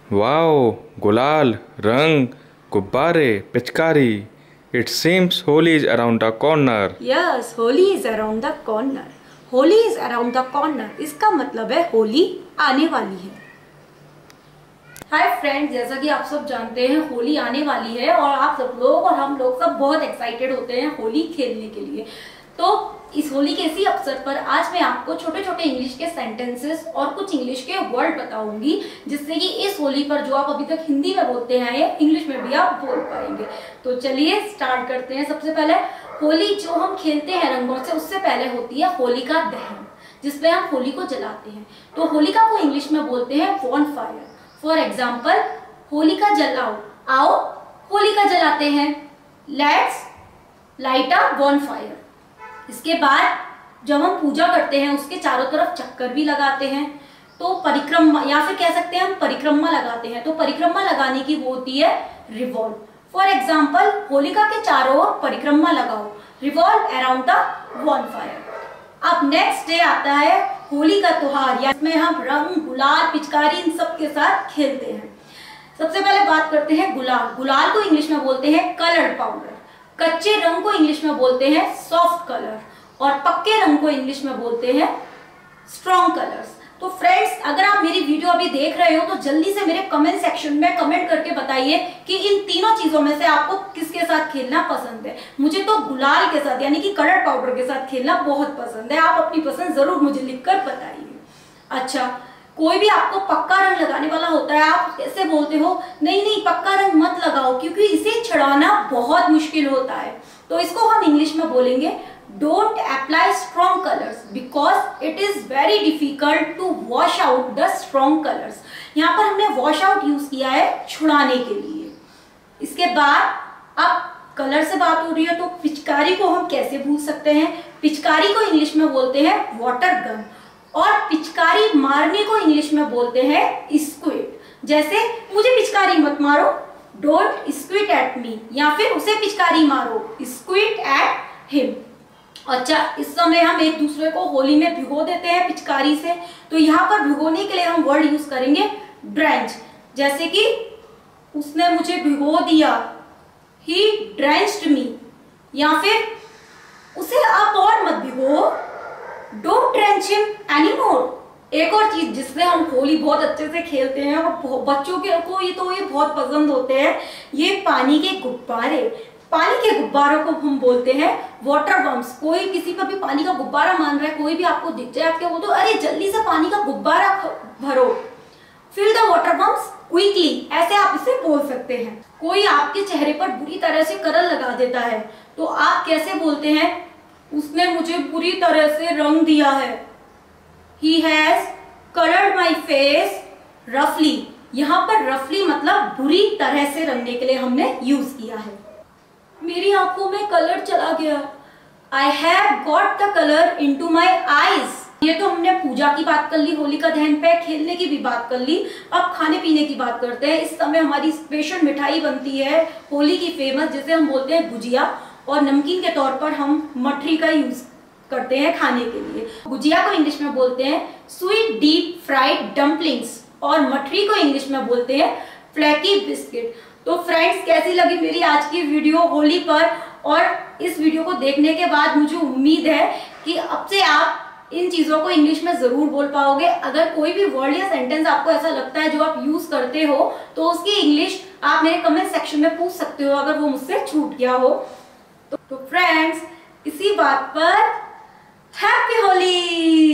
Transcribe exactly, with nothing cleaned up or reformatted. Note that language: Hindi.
वाओ, गुलाल, रंग, गुब्बारे, पिचकारी। It seems Holi is around the corner. Yes, Holi is around the corner. Holi is around the corner. इसका मतलब है होली आने वाली है। हाय फ्रेंड्स, जैसा कि आप सब जानते हैं होली आने वाली है और आप सब लोग और हम लोग सब बहुत एक्साइटेड होते हैं होली खेलने के लिए। तो इस होली के इसी अवसर पर आज मैं आपको छोटे छोटे इंग्लिश के सेंटेंसेस और कुछ इंग्लिश के वर्ड बताऊंगी, जिससे कि इस होली पर जो आप अभी तक हिंदी में बोलते हैं या इंग्लिश में भी आप बोल पाएंगे। तो चलिए स्टार्ट करते हैं। सबसे पहले होली जो हम खेलते हैं रंगों से, उससे पहले होती है होलिका दहन, जिसमें हम होली को जलाते हैं। तो होलिका को इंग्लिश में बोलते हैं बॉन फायर। फॉर एग्जाम्पल, होलिका जलाओ, आओ होलिका जलाते हैं, let's light a Bon fire. इसके बाद जब हम पूजा करते हैं उसके चारों तरफ चक्कर भी लगाते हैं, तो परिक्रमा या फिर कह सकते हैं हम परिक्रमा लगाते हैं। तो परिक्रमा लगाने की वो होती है रिवॉल्व। फॉर एग्जाम्पल, होलिका के चारों ओर परिक्रमा लगाओ, revolve around the bonfire. अब नेक्स्ट डे आता है होली का त्योहार, या इसमें हम रंग, गुलाल, पिचकारी इन सब के साथ खेलते हैं। सबसे पहले बात करते हैं गुलाल। गुलाल को इंग्लिश में बोलते हैं कलर्ड पाउडर। कच्चे रंग को इंग्लिश में बोलते हैं सॉफ्ट कलर और पक्के रंग को इंग्लिश में बोलते हैं स्ट्रॉन्ग कलर्स। तो फ्रेंड्स, अगर आप मेरी वीडियो अभी देख रहे हो तो जल्दी से मेरे कमेंट सेक्शन में कमेंट करके बताइए कि इन तीनों चीजों में से आपको किसके साथ खेलना पसंद है। मुझे तो गुलाल के साथ यानी कि कलर पाउडर के साथ खेलना बहुत पसंद है। आप अपनी पसंद जरूर मुझे लिखकर बताइए। अच्छा, कोई भी आपको पक्का रंग लगाने वाला होता है, आप कैसे बोलते हो, नहीं नहीं पक्का रंग मत लगाओ क्योंकि इसे छुड़ाना बहुत मुश्किल होता है। तो इसको हम इंग्लिश में बोलेंगे don't apply strong colours because it is very difficult to wash out the strong colours. यहाँ पर हमने वॉश आउट यूज किया है छुड़ाने के लिए। इसके बाद अब कलर से बात हो रही है तो पिचकारी को हम कैसे भूल सकते हैं। पिचकारी को इंग्लिश में बोलते हैं वाटर गन और पिचकारी मारने को इंग्लिश में बोलते हैं स्क्विट। जैसे मुझे पिचकारी मत मारो, डोंट स्क्विट एट मी, या फिर उसे पिचकारी मारो, स्क्विट एट हिम। अच्छा, इस समय हम एक दूसरे को होली में भिगो देते हैं पिचकारी से, तो यहाँ पर भिगोने के लिए हम वर्ड यूज करेंगे ड्रेंच। जैसे कि उसने मुझे भिगो दिया, ही ड्रेंच्ड मी, या फिर उसे आप और मत भिगो, डोंट ड्रेंच हिम एनीमोर। एक और चीज जिससे हम होली बहुत अच्छे से खेलते हैं और बच्चों के को ये तो ये बहुत पसंद होते हैं, ये पानी के गुब्बारे। पानी के गुब्बारों को हम बोलते हैं वाटर बम्स। कोई किसी पर भी पानी का गुब्बारा मान रहा है, कोई भी आपको दिख जाए, आप क्या बोलते हो, अरे जल्दी से पानी का गुब्बारा भरो, fill the water bombs quickly, ऐसे आप इसे बोल सकते हैं। कोई आपके चेहरे पर बुरी तरह से कलर लगा देता है तो आप कैसे बोलते हैं, उसने मुझे बुरी तरह से रंग दिया है, he has colored my face roughly। यहाँ पर रफली मतलब बुरी तरह से रंगने के लिए हमने यूज किया है। मेरी आंखों में कलर चला गया, I have got the color into my eyes। ये तो हमने पूजा की बात कर ली, होलिका दहन पे खेलने की भी बात कर ली। अब खाने पीने की बात करते हैं। इस समय हमारी स्पेशल मिठाई बनती है होली की फेमस, जिसे हम बोलते हैं गुजिया, और नमकीन के तौर पर हम मठरी का यूज करते हैं खाने के लिए। गुजिया को इंग्लिश में बोलते हैं स्वीट डीप फ्राइड डम्पलिंग्स और मठरी को इंग्लिश में बोलते हैं फ्लैकी बिस्किट। तो फ्रेंड्स, कैसी लगी मेरी आज की वीडियो होली पर, और इस वीडियो को देखने के बाद मुझे उम्मीद है कि अब से आप इन चीजों को इंग्लिश में जरूर बोल पाओगे। अगर कोई भी वर्ड या सेंटेंस आपको ऐसा लगता है जो आप यूज करते हो तो उसकी इंग्लिश आप मेरे कमेंट सेक्शन में पूछ सकते हो अगर वो मुझसे छूट गया हो। तो फ्रेंड्स, इसी बात पर हैप्पी होली।